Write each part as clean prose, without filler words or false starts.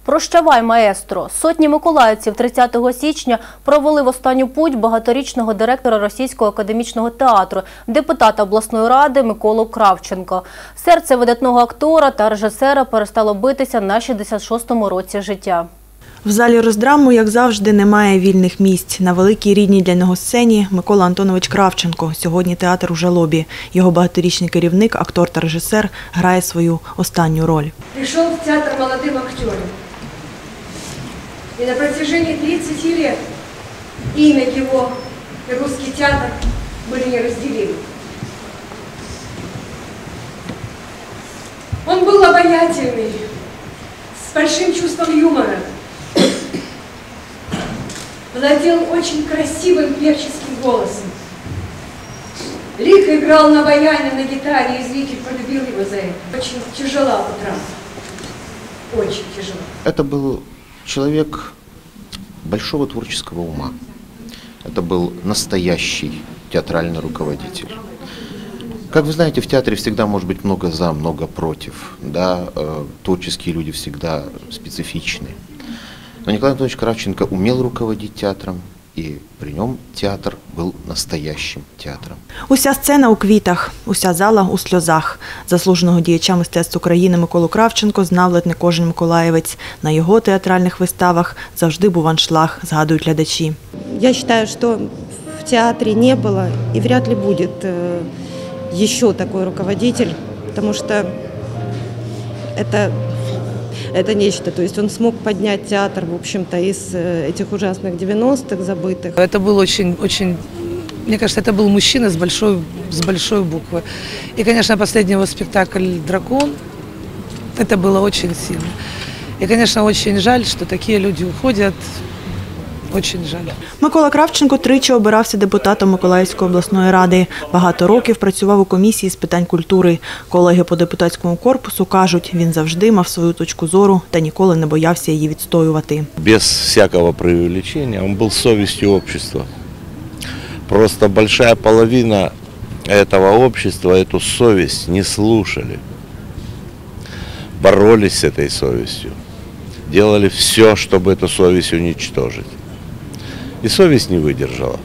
Прощавай, маестро! Сотні миколаївців 30 січня провели в останню путь багаторічного директора Російського академічного театру, депутата обласної ради Миколу Кравченко. Серце видатного актора та режисера перестало битися на 66-му році життя. В залі роздраму, як завжди, немає вільних місць. На великій рідній для нього сцені Микола Антонович Кравченко. Сьогодні театр у жалобі. Його багаторічний керівник, актор та режисер, грає свою останню роль. Прийшов в театр молодим актером. И на протяжении 30 лет имя его и русский театр были неразделимы. Он был обаятельный, с большим чувством юмора, владел очень красивым певческим голосом, лихо играл на баяне, на гитаре, и зритель полюбил его за это. Очень тяжела утрата, очень тяжела. Это был человек большого творческого ума. Это был настоящий театральный руководитель. Как вы знаете, в театре всегда может быть много за, много против. Да? Творческие люди всегда специфичны. Но Николай Антонович Кравченко умел руководить театром, и при нем театр был настоящим театром. Уся сцена у квітах, уся зала у сльозах. Заслуженого діяча мистецтв України Миколу Кравченко знав ледь не кожен миколаївець. На його театральних виставах завжди був аншлаг, згадують глядачі. Я считаю, что в театре не было и вряд ли будет еще такой руководитель, потому что это нечто. То есть он смог поднять театр, в общем-то, из этих ужасных 90-х забытых. Это был очень, мне кажется, это был мужчина с большой буквы. И, конечно, последний его спектакль «Дракон», это было очень сильно. И, конечно, очень жаль, что такие люди уходят. Очень жаль. Микола Кравченко тричі обирався депутатом Миколаївської обласної ради. Багато років працював у комісії з питань культури. Колеги по депутатському корпусу кажуть, він завжди мав свою точку зору та ніколи не боявся її відстоювати. Без всякого преувеличения, он был совестью общества. Просто большая половина этого общества эту совесть не слушали. Боролись с этой совестью. Делали все, чтобы эту совесть уничтожить. И совесть не выдержала.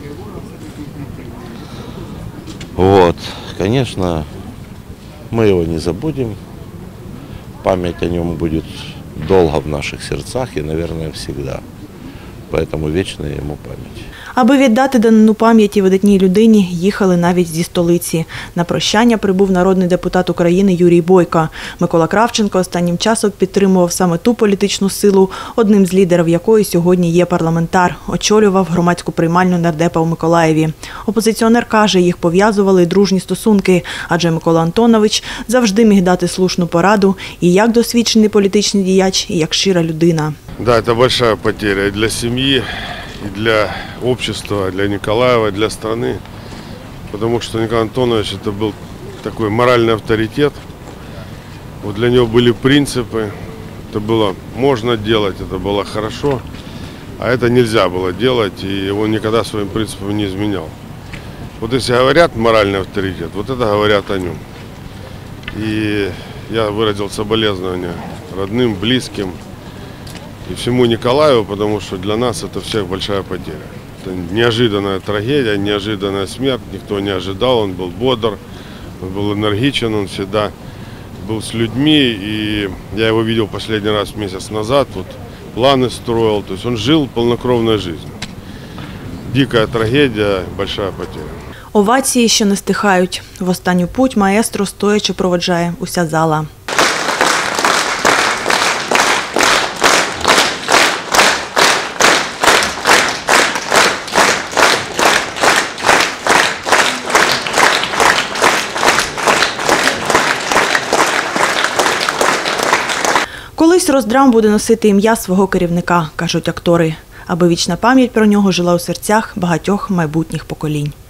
Вот, конечно, мы его не забудем. Память о нем будет долго в наших сердцах и, наверное, всегда. Поэтому вечная ему память. Аби віддати данину пам'яті видатній людині, їхали навіть зі столиці. На прощання прибув народний депутат України Юрій Бойко. Микола Кравченко останнім часом підтримував саме ту політичну силу, одним з лідерів якої сьогодні є парламентар. Очолював громадську приймальню нардепа у Миколаєві. Опозиціонер каже, їх пов'язували дружні стосунки, адже Микола Антонович завжди міг дати слушну пораду і як досвідчений політичний діяч, і як щира людина. Да, це велика втрата для сім'ї, и для общества, для Николаева, для страны. Потому что Николай Антонович это был такой моральный авторитет. Вот для него были принципы. Это было можно делать, это было хорошо. А это нельзя было делать, и он никогда своим принципам не изменял. Вот если говорят моральный авторитет, вот это говорят о нем. И я выразил соболезнования родным, близким и всему Николаю, потому что для нас это всех большая потеря. Это неожиданная трагедия, неожиданная смерть, никто не ожидал, он был бодр, он был энергичен, он всегда был с людьми, и я его видел последний раз месяц назад, вот планы строил, то есть он жил полнокровной жизнью. Дикая трагедия, большая потеря. Овації ще не стихають. В останню путь маестро стоячи проводжає уся зала. Колись роздрам буде носити ім'я свого керівника, кажуть актори, аби вічна пам'ять про нього жила у серцях багатьох майбутніх поколінь.